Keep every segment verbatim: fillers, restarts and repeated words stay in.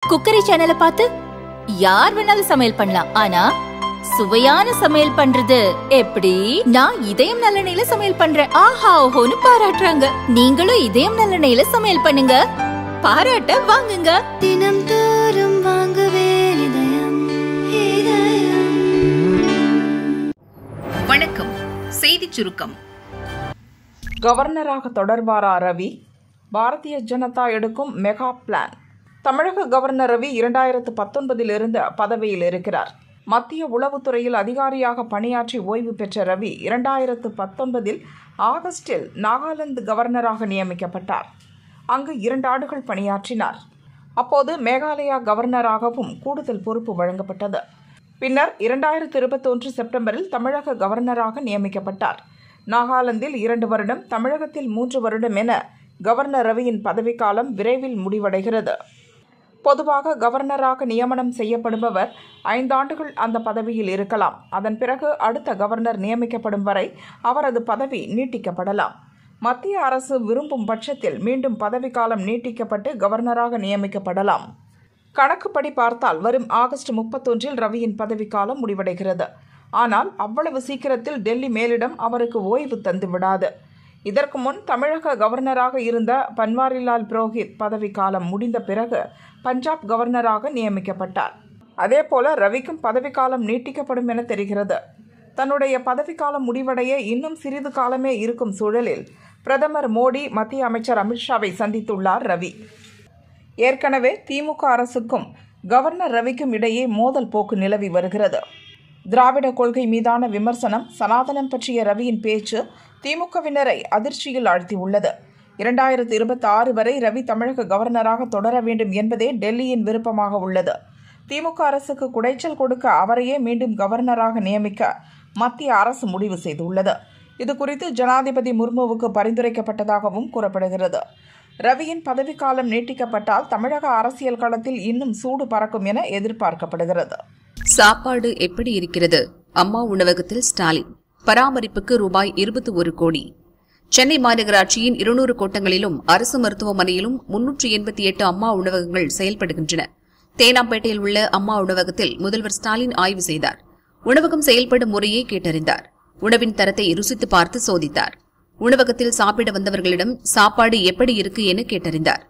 Cookery சேனலை பார்த்து யார் வேணாலும் சமையல் பண்ணலாம். ஆனா சுவையான சமையல் பண்றது எப்படி? நான் இதயம் நல்லெண்ணெயில சமையல் பண்றேன். ஆஹா ஓஹோன்னு பாராட்டுறாங்க. நீங்களும் இதயம் நல்லெண்ணெயில சமையல் பண்ணுங்க, பாராட்ட வாங்குங்க. தினம் தோறும் வாங்குவே இதயம் இதயம். வணக்கம். செய்தி சுருக்கம். கவர்னராக தொடர்வாரா ரவி? பாரதிய ஜனதா எடுக்கும் மெகா பிளான். தமிழக கவர்னர் ரவி இரண்டாயிரத்து பத்தொன்பதில் இருந்து பதவியில் இருக்கிறார். மத்திய உளவுத்துறையில் அதிகாரியாக பணியாற்றி ஓய்வு பெற்ற ரவி இரண்டாயிரத்து பத்தொன்பதில் ஆகஸ்டில் நாகாலாந்து கவர்னராக நியமிக்கப்பட்டார். அங்கு இரண்டு ஆண்டுகள் பணியாற்றினார். அப்போது மேகாலயா கவர்னராகவும் கூடுதல் பொறுப்பு வழங்கப்பட்டது. பின்னர் இரண்டாயிரத்து இருபத்தொன்று செப்டம்பரில் தமிழக கவர்னராக நியமிக்கப்பட்டார். நாகாலாந்தில் இரண்டு வருடம், தமிழகத்தில் மூன்று வருடம் என கவர்னர் ரவியின் பதவிக்காலம் விரைவில் முடிவடைகிறது. பொதுவாக கவர்னராக நியமனம் செய்யப்படுபவர் ஐந்தாண்டுகள் அந்த பதவியில் இருக்கலாம். அதன் பிறகு அடுத்த கவர்னர் நியமிக்கப்படும் வரை அவரது பதவி நீட்டிக்கப்படலாம். மத்திய அரசு விரும்பும் பட்சத்தில் மீண்டும் பதவிக்காலம் நீட்டிக்கப்பட்டு கவர்னராக நியமிக்கப்படலாம். கணக்குப்படி பார்த்தால் வரும் ஆகஸ்ட் முப்பத்தொன்றில் ரவியின் பதவிக்காலம் முடிவடைகிறது. ஆனால் அவ்வளவு சீக்கிரத்தில் டெல்லி மேலிடம் அவருக்கு ஓய்வு தந்து விடாது. இதற்கு முன் தமிழக கவர்னராக இருந்த பன்வாரிலால் புரோஹித் பதவிக்காலம் முடிந்த பிறகு பஞ்சாப் கவர்னராக நியமிக்கப்பட்டார். அதேபோல ரவிக்கும் பதவிக்காலம் நீட்டிக்கப்படும் என தெரிகிறது. தன்னுடைய பதவிக்காலம் முடிவடைய இன்னும் சிறிது காலமே இருக்கும் சூழலில் பிரதமர் மோடி, மத்திய அமைச்சர் அமித்ஷாவை சந்தித்துள்ளார் ரவி. ஏற்கனவே திமுக அரசுக்கும் கவர்னர் ரவிக்கும் இடையே மோதல் போக்கு நிலவி வருகிறது. திராவிட கொள்கை மீதான விமர்சனம், சனாதனம் பற்றிய ரவியின் பேச்சு திமுகவினரை அதிர்ச்சியில் ஆழ்த்தியுள்ளது. இரண்டாயிரத்து இருபத்தி ஆறு வரை ரவி தமிழக கவர்னராக தொடர வேண்டும் என்பதே டெல்லியின் விருப்பமாக உள்ளது. திமுக அரசுக்கு குடைச்சல் கொடுக்க அவரையே மீண்டும் கவர்னராக நியமிக்க மத்திய அரசு முடிவு செய்துள்ளது. இதுகுறித்து ஜனாதிபதி முர்முவுக்கு பரிந்துரைக்கப்பட்டதாகவும் கூறப்படுகிறது. ரவியின் பதவிக்காலம் நீட்டிக்கப்பட்டால் தமிழக அரசியல் களத்தில் இன்னும் சூடு பறக்கும் என எதிர்பார்க்கப்படுகிறது. சாப்பாடு எப்படி இருக்கிறது? அம்மா உணவகத்தில் ஸ்டாலின் பராமரிப்புக்கு ரூபாய் இருபத்தி ஒரு கோடி. சென்னை மாநகராட்சியின் இருநூறு கோட்டங்களிலும் அரசு மருத்துவமனையிலும் முன்னூற்று எண்பத்தி எட்டு அம்மா உணவகங்கள் செயல்படுகின்றன. தேனாம்பேட்டையில் உள்ள அம்மா உணவகத்தில் முதல்வர் ஸ்டாலின் ஆய்வு செய்தார். உணவகம் செயல்படும் முறையை கேட்டறிந்தார். உணவின் தரத்தை ருசித்து பார்த்து சோதித்தார். உணவகத்தில் சாப்பிட வந்தவர்களிடம் சாப்பாடு எப்படி இருக்கு என கேட்டறிந்தார்.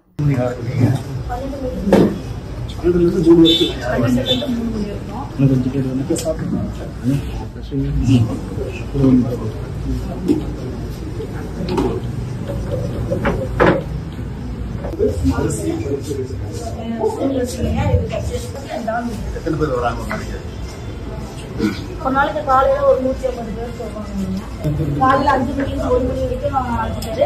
ஒரு நாளைக்கு காலையில ஒரு நூத்தி ஐம்பது பேர் சொல்லுவாங்க. காலையில அஞ்சு மணிக்கு ஒரு மணி வரைக்கும் நாங்க அழைச்சிட்டு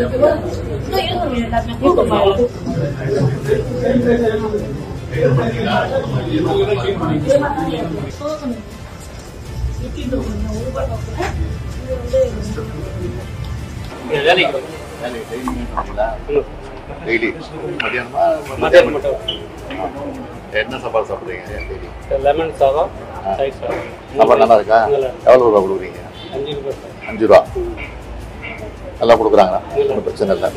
என்ன சாப்பாடு சாப்பிடுறீங்க? லெமன் சாதம், சாப்பாடு நல்லா இருக்கா? எவ்வளோ ரூபா கொடுக்குறீங்க? அஞ்சு ரூபா. அஞ்சு ரூபா நல்லா கொடுக்குறாங்களா? ஒன்றும் பிரச்சனை இல்லை.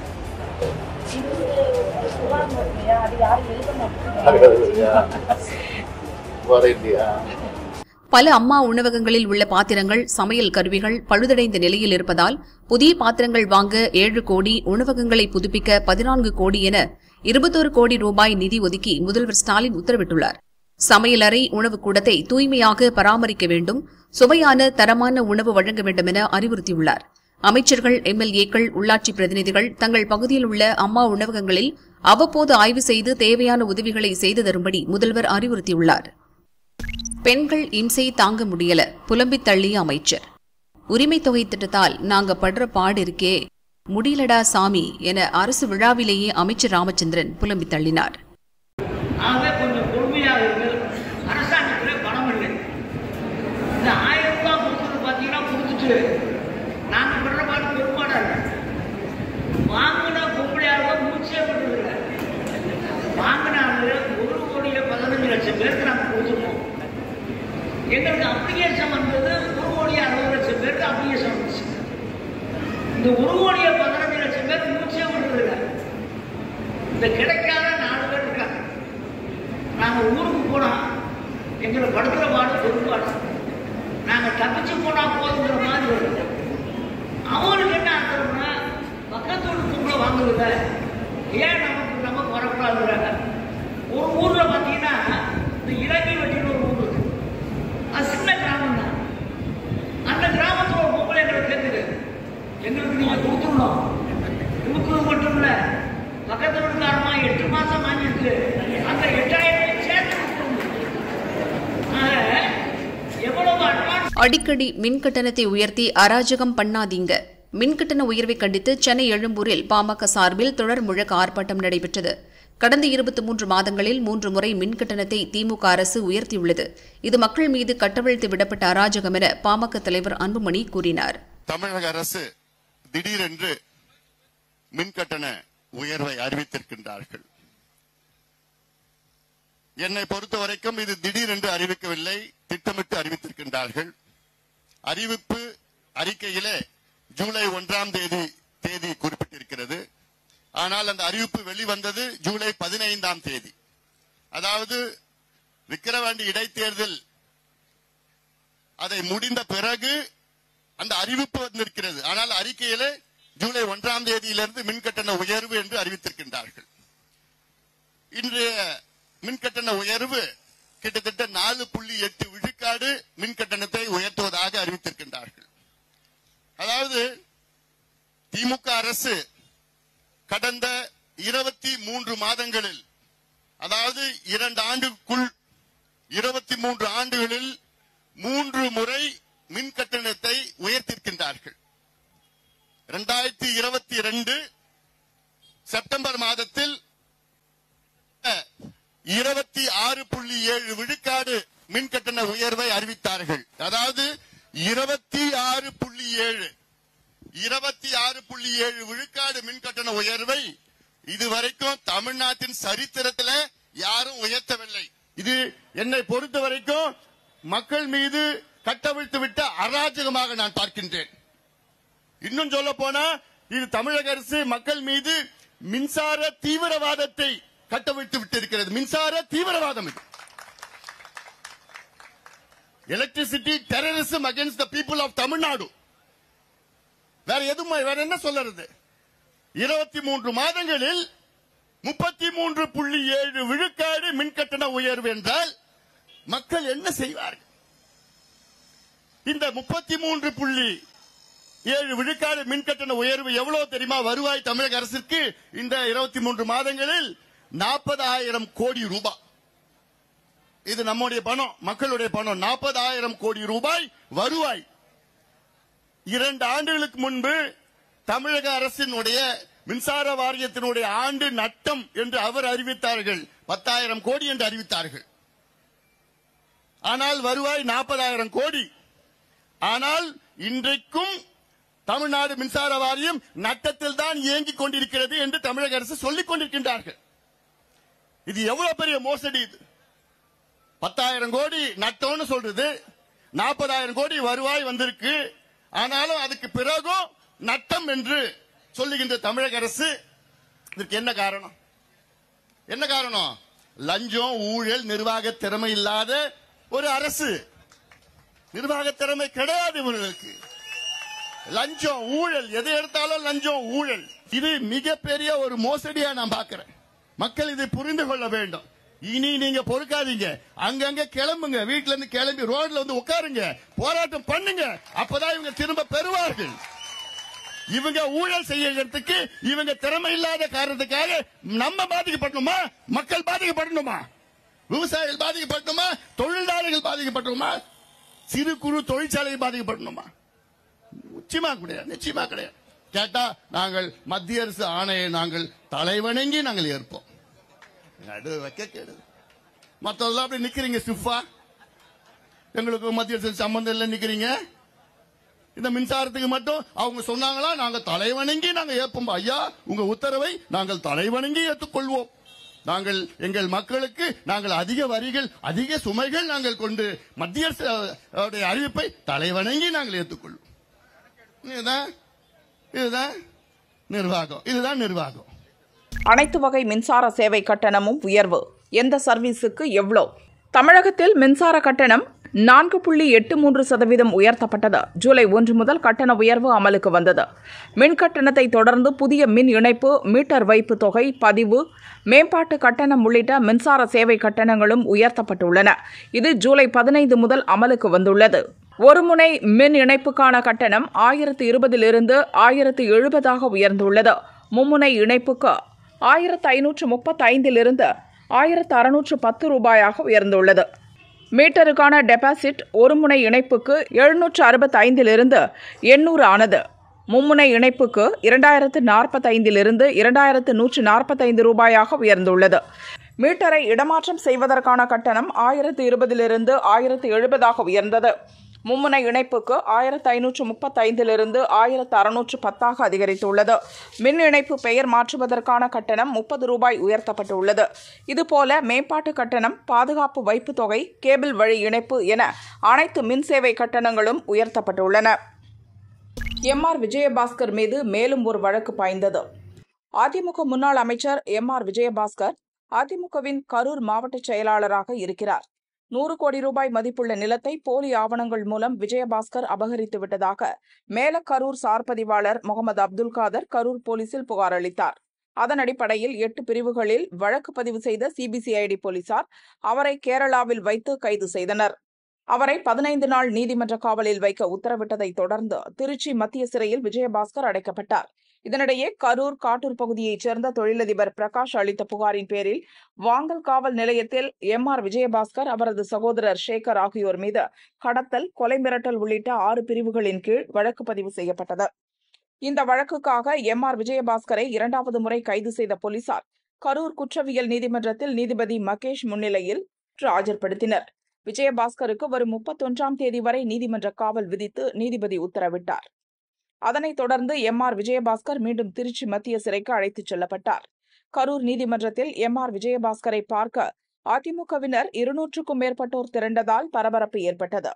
பல அம்மா உணவகங்களில் உள்ள பாத்திரங்கள், சமையல் கருவிகள் பழுதடைந்த நிலையில் இருப்பதால் புதிய பாத்திரங்கள் வாங்க ஏழு கோடி, உணவகங்களை புதுப்பிக்க பதினான்கு கோடி என இருபத்தோரு கோடி ரூபாய் நிதி ஒதுக்கி முதல்வர் ஸ்டாலின் உத்தரவிட்டுள்ளார். சமையலறை, உணவு கூடத்தை தூய்மையாக பராமரிக்க வேண்டும், சுவையான தரமான உணவு வழங்க வேண்டும் என அறிவுறுத்தியுள்ளார். அமைச்சர்கள், எம்எல்ஏக்கள், உள்ளாட்சி பிரதிநிதிகள் தங்கள் பகுதியில் உள்ள அம்மா உணவகங்களில் அவ்வப்போது ஆய்வு செய்து தேவையான உதவிகளை செய்து தரும்படி முதல்வர் அறிவுறுத்தியுள்ளார். பெண்கள் இம்சை தாங்க முடியல, புலம்பித் தள்ளிய அமைச்சர். உரிமை தொகை திட்டத்தால் நாங்க படுற பாடு இருக்கே, முடியலடா சாமி என அரசு விழாவிலேயே அமைச்சர் ராமச்சந்திரன் புலம்பித் தள்ளினார். கொஞ்சம் பொறுமையாக இருக்கு. அரசாங்கத்தில் பணம் இல்லை. இந்த ஆயிரம் ரூபாய் கொடுத்தது பார்த்தீங்கன்னா கொடுத்துட்டு நாங்கள் படுற பாடு பெரும்பாடாக இல்லை. வாங்கினா பொம்பளையாக மூச்சே பண்ணுறதில்லை. வாங்கினாங்க ஒரு கோடியே பதினஞ்சு லட்சம் பேருக்கு நாங்கள் கொடுத்துருக்கோம். எங்களுக்கு அப்ளிகேஷன் வந்தது ஒரு கோடியே அறுபது லட்சம் பேருக்கு அப்ளிகேஷன் வந்துச்சு. இந்த ஒரு கோடியே பதினஞ்சு லட்சம் பேர் மூச்சே பண்ணுறதில்லை. இந்த கிடைக்காத நாலு பேர் இருக்காங்க. நாங்கள் ஊருக்கு போனால் எங்களை படுத்துகிற பாடு பெரும்பாடு, நாங்கள் தப்பிச்சு போனால் போதுங்கிற மாதிரி வருது. அவங்களுக்கு என்ன அர்த்தம்னா பக்கத்தோடு பொங்கலை வாங்குறதில்ல, ஏன் நமக்கு நமக்கு வரக்கூடாதுங்கிறாங்க. ஒரு ஊரில் பார்த்தீங்கன்னா இந்த இலங்கை வெட்டின்னு ஒரு ஊர் இருக்கு, அது சின்ன கிராமம் தான். அந்த கிராமத்தில் ஒரு பொங்கலை எங்களுக்கு கேட்குது, எங்களுக்கு நீங்கள் கொடுத்துடணும். கொடுக்குறது மட்டும் இல்லை, பக்கத்து வீட்டுக்காரமா எட்டு மாதம் வாங்கியிருக்கு, அந்த எட்டாயிரம் சேர்த்து எவ்வளவு அட்வான்ஸ். அடிக்கடி மின் கட்டணத்தை உயர்த்தி அராஜகம் பண்ணாதீங்க. மின்கட்டண உயர்வை கண்டித்து சென்னை எழும்பூரில் பாமக சார்பில் தொடர் முழக்க ஆர்ப்பாட்டம் நடைபெற்றது. கடந்த இருபத்தி மூன்று மாதங்களில் மூன்று முறை மின்கட்டணத்தை திமுக அரசு உயர்த்தியுள்ளது. இது மக்கள் மீது கட்டவிழ்த்து விடப்பட்ட அராஜகம் என பாமக தலைவர் அன்புமணி கூறினார். தமிழக அரசு திடீரென்று மின்கட்டண உயர்வை அறிவித்திருக்கின்றார்கள். என்னை பொறுத்தவரைக்கும் இது திடீரென்று அறிவிக்கவில்லை, திட்டமிட்டு அறிவித்திருக்கின்றார்கள். அறிவிப்பு அறிக்கையிலே ஜூலை ஒன்றாம் தேதி தேதி குறிப்பிட்டிருக்கிறது. ஆனால் அந்த அறிவிப்பு வெளிவந்தது ஜூலை பதினைந்தாம் தேதி. அதாவது விக்கிரவாண்டி இடைத்தேர்தல் அதை முடிந்த பிறகு அந்த அறிவிப்பு வந்திருக்கிறது. ஆனால் அறிக்கையிலே ஜூலை ஒன்றாம் தேதியிலிருந்து மின்கட்டண உயர்வு என்று அறிவித்திருக்கின்றார்கள். இன்றைய மின்கட்டண உயர்வு கிட்டத்தட்ட நாலு புள்ளி எட்டு விழுக்காடு மின்கட்டணத்தை உயர்த்துவதாக அறிவித்திருக்கின்றார்கள். அதாவது திமுக அரசு கடந்த இருபத்தி மூன்று மாதங்களில், அதாவது இரண்டு ஆண்டுக்குள் இருபத்தி மூன்று ஆண்டுகளில் மூன்று முறை மின் கட்டணத்தை உயர்த்திருக்கின்றார்கள். இரண்டாயிரத்தி இருபத்தி இரண்டு செப்டம்பர் மாதத்தில் இருபத்தி ஆறு புள்ளி ஏழு விழுக்காடு மின் கட்டண உயர்வை அறிவித்தார்கள். அதாவது இருபத்தி ஆறு புள்ளி ஏழு இருபத்தி ஆறு புள்ளி ஏழு விழுக்காடு மின் கட்டண உயர்வை இதுவரைக்கும் தமிழ்நாட்டின் சரித்திரத்தில் யாரும் உயர்த்தவில்லை. இது என்னை பொறுத்த வரைக்கும் மக்கள் மீது கட்டவிழ்த்து விட்ட அராஜகமாக நான் பார்க்கின்றேன். இன்னும் சொல்ல போனா இது தமிழக அரசு மக்கள் மீது மின்சார தீவிரவாதத்தை கட்டவிழ்த்து விட்டிருக்கிறது. மின்சார தீவிரவாதம் இது. Electricity terrorism against the people of Tamil Nadu. வேற எதுவும் வேற என்ன சொல்றது? இருபத்தி மூன்று மாதங்களில் முப்பத்தி மூன்று புள்ளி ஏழு விழுக்காடு மின்கட்டண உயர்வு என்றால் மக்கள் என்ன செய்வார்கள்? இந்த முப்பத்தி மூன்று புள்ளி ஏழு விழுக்காடு மின்கட்டண உயர்வு எவ்வளவு தெரியுமா? வருவாய் தமிழக அரசிற்கு இந்த இருபத்தி மூன்று மாதங்களில் நாற்பதாயிரம் கோடி ரூபாய். இது நம்முடைய பணம், மக்களுடைய பணம். நாற்பதாயிரம் கோடி ரூபாய் வருவாய். இரண்டு ஆண்டுகளுக்கு முன்பு தமிழக அரசினுடைய மின்சார வாரியத்தினுடைய ஆண்டு நட்டம் என்று அவர் அறிவித்தார்கள், பத்தாயிரம் கோடி என்று அறிவித்தார்கள். ஆனால் வருவாய் நாற்பதாயிரம் கோடி. ஆனால் இன்றைக்கும் தமிழ்நாடு மின்சார வாரியம் நட்டத்தில் தான் இயங்கிக் கொண்டிருக்கிறது என்று தமிழக அரசு சொல்லிக் கொண்டிருக்கின்றார்கள். இது எவ்வளவு பெரிய மோசடி! இது பத்தாயிரம் கோடி நட்டம்னு சொல்றது, நாற்பதாயிரம் கோடி வருவாய் வந்திருக்கு. ஆனாலும் அதுக்கு பிறகும் நட்டம் என்று சொல்லுகின்ற தமிழக அரசு. இதற்கு என்ன காரணம்? என்ன காரணம்? லஞ்சம், ஊழல், நிர்வாக திறமை இல்லாத ஒரு அரசு. நிர்வாக திறமை கிடையாது இவர்களுக்கு. லஞ்சம், ஊழல், எதை எடுத்தாலும் லஞ்சம், ஊழல். இது மிகப்பெரிய ஒரு மோசடியா நான் பார்க்கிறேன். மக்கள் இதை புரிந்து கொள்ள வேண்டும். இனி நீங்க பொறுக்காதீங்க, அங்கங்க கிளம்புங்க, வீட்டுல இருந்து கிளம்பி ரோட்ல வந்து உட்காருங்க, போராட்டம் பண்ணுங்க. அப்பதான் இவங்க திரும்ப பெறுவார்கள். இவங்க ஊழல் செய்யறதுக்கு இவங்க திறமை இல்லாத காரணத்துக்காக நம்ம பாதிக்கப்படணுமா? மக்கள் பாதிக்கப்படணுமா? விவசாயிகள் பாதிக்கப்படணுமா? தொழிலாளர்கள் பாதிக்கப்படணுமா? சிறு குறு தொழிற்சாலைகள் பாதிக்கப்படணுமா? நிச்சயமா கிடையாது, நிச்சயமா கிடையாது. கேட்டா நாங்கள் மத்திய அரசு ஆணையை நாங்கள் தலைவணங்கி நாங்கள் ஏற்போம். வைக்க கேடு மற்றெல்லாம் அப்படி நிக்கிறீங்க ஸ்டிஃபா. எங்களுக்கு மத்திய அரசு சம்பந்தம் இல்லை நிக்கிறீங்க. இந்த மின்சாரத்துக்கு மட்டும் அவங்க சொன்னாங்களா நாங்க தலைவணங்கி நாங்க ஏற்போம். ஐயா, உங்க உத்தரவை நாங்கள் தலைவணங்கி ஏற்றுக்கொள்வோம். நாங்கள் எங்கள் மக்களுக்கு நாங்கள் அதிக வரிகள், அதிக சுமைகள் நாங்கள் கொண்டு மத்திய அரசு அறிவிப்பை தலைவணங்கி நாங்கள் ஏற்றுக்கொள்வோம். இதுதான் இதுதான் நிர்வாகம். இதுதான் நிர்வாகம். அனைத்து வகை மின்சார சேவை கட்டணமும் உயர்வு. எந்த சர்வீஸுக்கு எவ்வளோ? தமிழகத்தில் மின்சார கட்டணம் நான்கு புள்ளி எட்டு மூன்று சதவீதம் உயர்த்தப்பட்டது. ஜூலை ஒன்று முதல் கட்டண உயர்வு அமலுக்கு வந்தது. மின் கட்டணத்தை தொடர்ந்து புதிய மின் இணைப்பு, மீட்டர் வைப்பு தொகை, பதிவு, மேம்பாட்டு கட்டணம் உள்ளிட்ட மின்சார சேவை கட்டணங்களும் உயர்த்தப்பட்டுள்ளன. இது ஜூலை பதினைந்து முதல் அமலுக்கு வந்துள்ளது. ஒரு முனை மின் இணைப்புக்கான கட்டணம் ஆயிரத்து இருபதிலிருந்து ஆயிரத்து எழுபதாக உயர்ந்துள்ளது. மும்முனை இணைப்புக்கு ஆயிரத்து ஐநூற்று முப்பத்தி ஐந்திலிருந்து ஆயிரத்து அறுநூற்று பத்து ரூபாயாக உயர்ந்துள்ளது. மீட்டருக்கான டெபாசிட் ஒரு முனை இணைப்புக்கு எழுநூற்று அறுபத்தி ஐந்திலிருந்து எண்ணூறு ஆனது. மும்முனை இணைப்புக்கு இரண்டாயிரத்து நாற்பத்தி ஐந்திலிருந்து இரண்டாயிரத்து நூற்று நாற்பத்தைந்து ரூபாயாக உயர்ந்துள்ளது. மீட்டரை இடமாற்றம் செய்வதற்கான கட்டணம் ஆயிரத்து இருபதிலிருந்து ஆயிரத்து எழுபதாக உயர்ந்தது. மும்முனை இணைப்புக்கு ஆயிரத்து ஐநூற்று முப்பத்தி ஐந்திலிருந்து ஆயிரத்து அறுநூற்று பத்தாக அதிகரித்துள்ளது. மின் இணைப்பு பெயர் மாற்றுவதற்கான கட்டணம் முப்பது ரூபாய் உயர்த்தப்பட்டுள்ளது. இதுபோல மேம்பாட்டு கட்டணம், பாதுகாப்பு வைப்பு தொகை, கேபிள் வழி இணைப்பு என அனைத்து மின் சேவை கட்டணங்களும் உயர்த்தப்பட்டுள்ளன. எம் ஆர் விஜயபாஸ்கர் மீது மேலும் ஒரு வழக்கு பாய்ந்தது. அதிமுக முன்னாள் அமைச்சர் எம் ஆர் விஜயபாஸ்கர் அதிமுகவின் கரூர் மாவட்ட செயலாளராக இருக்கிறார். நூறு கோடி ரூபாய் மதிப்புள்ள நிலத்தை போலி ஆவணங்கள் மூலம் விஜயபாஸ்கர் அபகரித்து விட்டதாக மேலக்கரூர் சார் பதிவாளர் முகமது அப்துல் காதர் கரூர் போலீசில் புகார் அளித்தார். அதன் அடிப்படையில் எட்டு பிரிவுகளில் வழக்கு பதிவு செய்த சிபிசிஐடி போலீசார் அவரை கேரளாவில் வைத்து கைது செய்தனர். அவரை பதினைந்து நாள் நீதிமன்ற காவலில் வைக்க உத்தரவிட்டதை தொடர்ந்து திருச்சி மத்திய சிறையில் விஜயபாஸ்கர் அடைக்கப்பட்டார். இதனிடையே கரூர் காட்டூர் பகுதியைச் சேர்ந்த தொழிலதிபர் பிரகாஷ் அளித்த புகாரின் பேரில் வாங்கல் காவல் நிலையத்தில் எம் ஆர் விஜயபாஸ்கர், அவரது சகோதரர் சேகர் ஆகியோர் மீது கடத்தல், கொலை மிரட்டல் உள்ளிட்ட ஆறு பிரிவுகளின் கீழ் வழக்கு பதிவு செய்யப்பட்டது. இந்த வழக்குக்காக எம் ஆர் விஜயபாஸ்கரை இரண்டாவது முறை கைது செய்த போலீசார் கரூர் குற்றவியல் நீதிமன்றத்தில் நீதிபதி மகேஷ் முன்னிலையில் ஆஜர்படுத்தினர். விஜயபாஸ்கருக்கு வரும் முப்பத்தொன்றாம் தேதி வரை நீதிமன்ற காவல் விதித்து நீதிபதி உத்தரவிட்டார். அதனைத் தொடர்ந்து எம் ஆர் விஜயபாஸ்கர் மீண்டும் திருச்சி மத்திய சிறைக்கு அழைத்துச் செல்லப்பட்டார். கரூர் நீதிமன்றத்தில் எம் ஆர் விஜயபாஸ்கரை பார்க்க அதிமுகவினர் இருநூற்றுக்கும் மேற்பட்டோர் திரண்டதால் பரபரப்பு ஏற்பட்டது.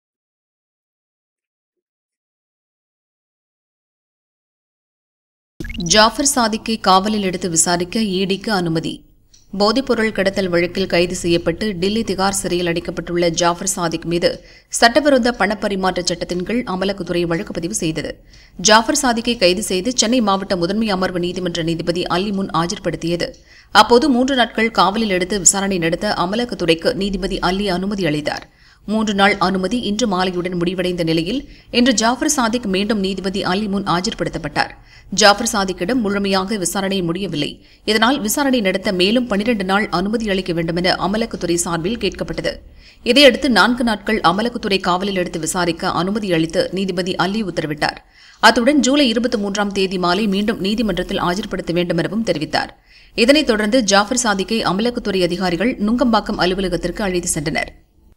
ஜாஃபர் சாதிக்கை காவலில் எடுத்து விசாரிக்க ஈடிக்கு அனுமதி. போதைப்பொருள் கடத்தல் வழக்கில் கைது செய்யப்பட்டு டில்லி திகார் சிறையில் அடைக்கப்பட்டுள்ள ஜாஃபர் சாதிக் மீது சட்டவிரோத பணப்பரிமாற்ற சட்டத்தின் கீழ் அமலாக்கத்துறை வழக்கு பதிவு செய்தது. ஜாஃபர் சாதிக்கை கைது செய்து சென்னை மாவட்ட முதன்மை அமர்வு நீதிமன்ற நீதிபதி அல்லி முன் ஆஜர்படுத்தியது. அப்போது மூன்று நாட்கள் காவலில் எடுத்து விசாரணை நடத்த அமலாக்கத்துறைக்கு நீதிபதி அல்லி அனுமதி அளித்தார். மூன்று நாள் அனுமதி இன்று மாலையுடன் முடிவடைந்த நிலையில் இன்று ஜாஃபர் சாதிக் மீண்டும் நீதிபதி அல்லி முன் ஆஜர்படுத்தப்பட்டார். ஜாஃபர் சாதிக்கிடம் முழுமையாக விசாரணை முடியவில்லை. இதனால் விசாரணை நடத்த மேலும் பனிரண்டு நாள் அனுமதி அளிக்க வேண்டுமென அமலாக்கத்துறை சார்பில் கேட்கப்பட்டது. இதையடுத்து நான்கு நாட்கள் அமலாக்கத்துறை காவலில் எடுத்து விசாரிக்க அனுமதி அளித்து நீதிபதி அல்லி உத்தரவிட்டார். அத்துடன் ஜூலை இருபத்தி மூன்றாம் தேதி மாலை மீண்டும் நீதிமன்றத்தில் ஆஜர்படுத்த வேண்டும் எனவும் தெரிவித்தார். இதனைத் தொடர்ந்து ஜாஃபர் சாதிக்கை அமலாக்கத்துறை அதிகாரிகள் நுங்கம்பாக்கம் அலுவலகத்திற்கு அழைத்து சென்றனர்.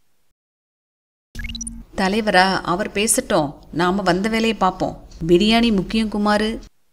தலைவரா, அவர் பேசட்டும், நாம வந்த வேலையை பார்ப்போம். பிரியாணி முக்கியம் குமாரு.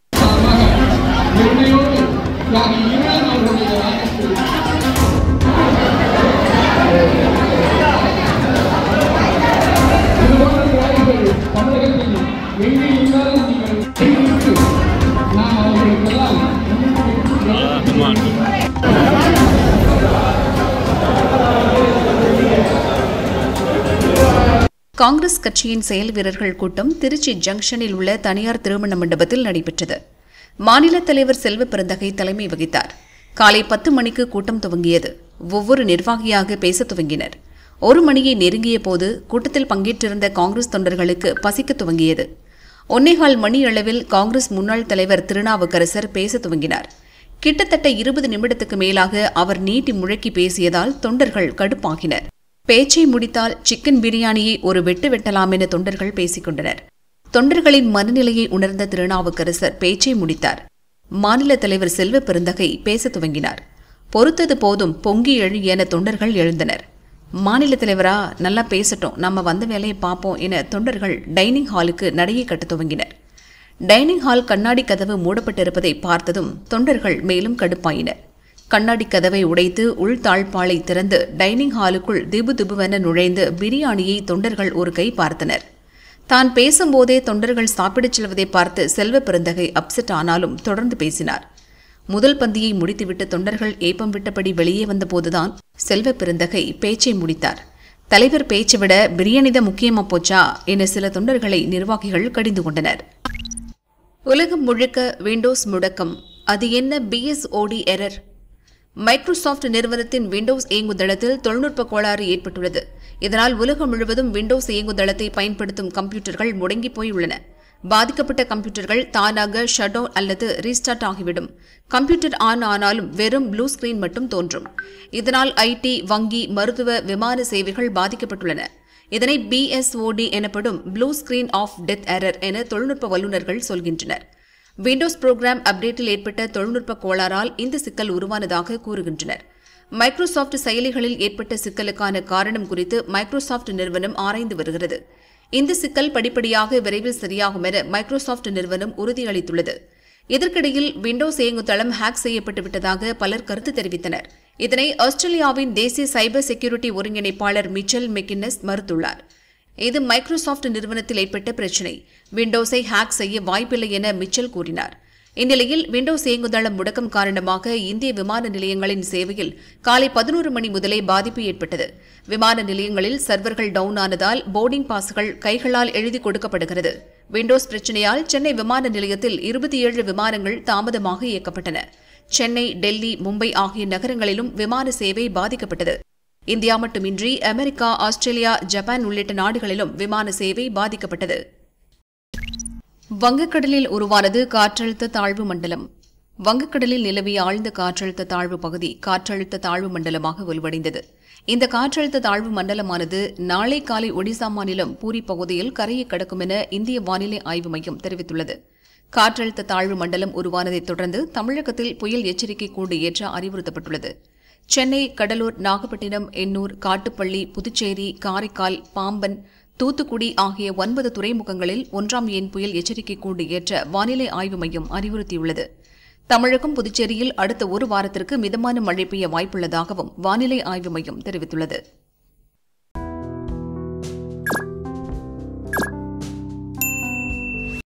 காங்கிரஸ் கட்சியின் செயல் வீரர்கள் கூட்டம் திருச்சி ஜங்ஷனில் உள்ள தனியார் திருமண மண்டபத்தில் நடைபெற்றது. மாநில தலைவர் செல்வ பெருந்தகை தலைமை வகித்தார். காலை பத்து மணிக்கு கூட்டம் துவங்கியது. ஒவ்வொரு நிர்வாகியாக பேச துவங்கினர். ஒரு மணியை நெருங்கிய போது கூட்டத்தில் பங்கேற்றிருந்த காங்கிரஸ் தொண்டர்களுக்கு பசிக்க துவங்கியது. ஒன்னேகால் மணி அளவில் காங்கிரஸ் முன்னாள் தலைவர் திருநாவுக்கரசர் பேச துவங்கினார். கிட்டத்தட்ட இருபது நிமிடத்துக்கு மேலாக அவர் நீட்டி முழக்கி பேசியதால் தொண்டர்கள் கடுப்பாகினர். பேச்சை முடித்தால் சிக்கன் பிரியாணியை ஒரு வெட்டு வெட்டலாம் என தொண்டர்கள் பேசிக் கொண்டனர். தொண்டர்களின் மனநிலையை உணர்ந்த திருநாவுக்கரசர் பேச்சை முடித்தார். மாநில தலைவர் செல்வ பெருந்தகை பேச துவங்கினார். பொறுத்தது போதும், பொங்கி எழு என தொண்டர்கள் எழுந்தனர். மாநில தலைவரா, நல்லா பேசட்டும், நம்ம வந்த வேலையை பார்ப்போம் என தொண்டர்கள் டைனிங் ஹாலுக்கு நடையை கட்ட துவங்கினர். டைனிங் ஹால் கண்ணாடி கதவு மூடப்பட்டிருப்பதை பார்த்ததும் தொண்டர்கள் மேலும் கடுப்பாயினர். கண்ணாடி கதவை உடைத்து உள் தாழ்பாளை திறந்து டைனிங் ஹாலுக்குள் திபு திபுவென நுழைந்து பிரியாணியை தொண்டர்கள் ஒரு கை பார்த்தனர். தான் பேசும்போதே தொண்டர்கள் சாப்பிடச் செல்வதை பார்த்து செல்வ பெருந்தகை அப்செட் ஆனாலும் தொடர்ந்து பேசினார். முதல் பந்தியை முடித்துவிட்டு தொண்டர்கள் ஏப்பம் விட்டபடி வெளியே வந்தபோதுதான் செல்வ பெருந்தகை பேச்சை முடித்தார். தலைவர் பேச்சை விட பிரியாணிதான் முக்கியமா போச்சா என சில தொண்டர்களை நிர்வாகிகள் கடிந்து கொண்டனர். உலகம் முழுக்க விண்டோஸ் முடக்கம். அது என்ன பிஎஸ்ஓடி எரர்? மைக்ரோசாப்ட் நிறுவனத்தின் விண்டோஸ் இயங்குதளத்தில் தொழில்நுட்ப கோளாறு ஏற்பட்டுள்ளது. இதனால் உலகம் முழுவதும் விண்டோஸ் இயங்குதளத்தை பயன்படுத்தும் கம்ப்யூட்டர்கள் முடங்கி போயுள்ளன. பாதிக்கப்பட்ட கம்ப்யூட்டர்கள் தானாக ஷட் டவுன் அல்லது ரீஸ்டார்ட் ஆகிவிடும். கம்ப்யூட்டர் ஆன் ஆனாலும் வெறும் ப்ளூ ஸ்கிரீன் மட்டும் தோன்றும். இதனால் ஐடி, வங்கி, மருத்துவ, விமான சேவைகள் பாதிக்கப்பட்டுள்ளன. இதனை பிஎஸ்ஓடி எனப்படும் blue screen of death error என தொழில்நுட்ப வல்லுநர்கள் சொல்கின்றனர். விண்டோஸ் புரோகிராம் அப்டேட்டில் ஏற்பட்ட தொழில்நுட்ப கோளாறால் இந்த சிக்கல் உருவானதாக கூறுகின்றனர். மைக்ரோசாப்ட் செயலிகளில் ஏற்பட்ட சிக்கலுக்கான காரணம் குறித்து மைக்ரோசாப்ட் நிறுவனம் ஆராய்ந்து வருகிறது. இந்த சிக்கல் படிப்படியாக விரைவில் சரியாகும் என மைக்ரோசாப்ட் நிறுவனம் உறுதியளித்துள்ளது. இதற்கிடையில் விண்டோஸ் இயங்குதளம் ஹேக் செய்யப்பட்டு விட்டதாக பலர் கருத்து தெரிவித்தனர். இதனை ஆஸ்திரேலியாவின் தேசிய சைபர் செக்யூரிட்டி ஒருங்கிணைப்பாளர் மிச்சல் மெக்கின்னஸ் மறுத்துள்ளார். இது மைக்ரோசாப்ட் நிறுவனத்தில் ஏற்பட்ட பிரச்சினை. விண்டோஸை ஹேக் செய்ய வாய்ப்பில்லை என மிச்சல் கூறினார். இந்நிலையில் விண்டோஸ் இயங்குதளம் முடக்கம் காரணமாக இந்திய விமான நிலையங்களின் சேவையில் காலை பதினோரு மணி முதலே பாதிப்பு ஏற்பட்டது. விமான நிலையங்களில் சர்வர்கள் டவுன் ஆனதால் போர்டிங் பாஸ்கள் கைகளால் எழுதி கொடுக்கப்படுகிறது. விண்டோஸ் பிரச்சினையால் சென்னை விமான நிலையத்தில் இருபத்தி ஏழு விமானங்கள் தாமதமாக இயக்கப்பட்டன. சென்னை, டெல்லி, மும்பை ஆகிய நகரங்களிலும் விமான சேவை பாதிக்கப்பட்டது. இந்தியா மட்டுமின்றி அமெரிக்கா, ஆஸ்திரேலியா, ஜப்பான் உள்ளிட்ட நாடுகளிலும் விமான சேவை பாதிக்கப்பட்டது. வங்கக்கடலில் உருவானது காற்றழுத்த தாழ்வு மண்டலம். வங்கக்கடலில் நிலவிய ஆழ்ந்த காற்றழுத்த தாழ்வு பகுதி காற்றழுத்த தாழ்வு மண்டலமாக வலுவடைந்தது. இந்த காற்றழுத்த தாழ்வு மண்டலமானது நாளை காலை ஒடிசா மாநிலம் பூரி பகுதியில் கரையை கடக்கும் என இந்திய வானிலை ஆய்வு மையம் தெரிவித்துள்ளது. காற்றழுத்த தாழ்வு மண்டலம் உருவானதைத் தொடர்ந்து தமிழகத்தில் புயல் எச்சரிக்கை கூண்டு ஏற்ற அறிவுறுத்தப்பட்டுள்ளது. சென்னை, கடலூர், நாகப்பட்டினம், எண்ணூர், காட்டுப்பள்ளி, புதுச்சேரி, காரைக்கால், பாம்பன், தூத்துக்குடி ஆகிய ஒன்பது துறைமுகங்களில் ஒன்றாம் எண் புயல் எச்சரிக்கை கூண்டு ஏற்ற வானிலை ஆய்வு மையம் அறிவுறுத்தியுள்ளது. தமிழகம், புதுச்சேரியில் அடுத்த ஒரு வாரத்திற்கு மிதமான மழை பெய்ய வாய்ப்புள்ளதாகவும் வானிலை ஆய்வு மையம் தெரிவித்துள்ளது.